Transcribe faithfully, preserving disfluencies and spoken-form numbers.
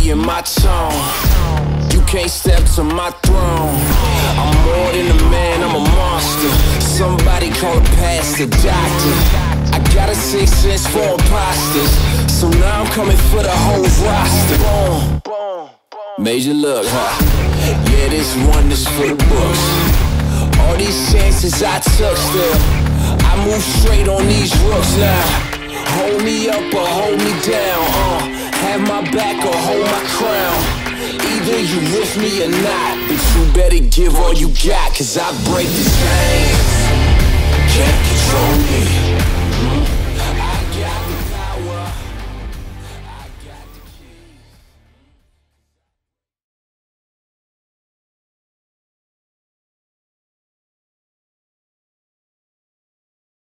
energy in my tone. You can't step to my throne. I'm more than a man, I'm a monster. Somebody call a pastor, doctor. I got a sixth sense for imposters, so now I'm coming for the whole roster. Boom. Major look, huh? Yeah, this one is for the books. All these chances I took still, I move straight on these rooks now. Hold me up or hold me down, uh have my back or hold my crown. Either you with me or not, but you better give all you got, cause I break the chains. Can't